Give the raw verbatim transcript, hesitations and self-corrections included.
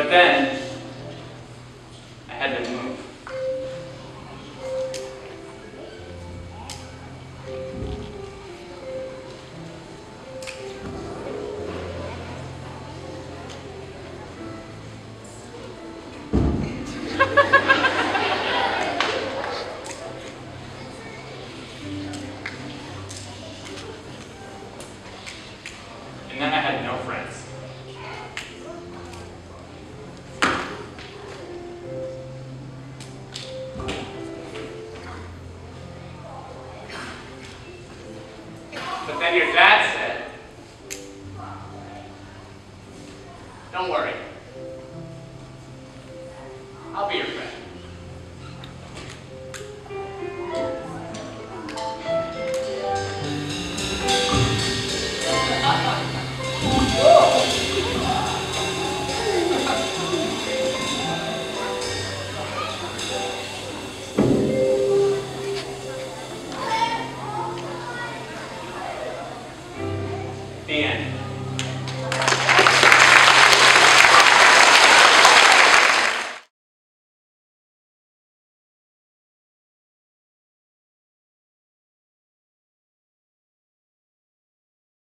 But then, I had to move. And then I had no friends. But then your dad said, don't worry, I'll be your friend.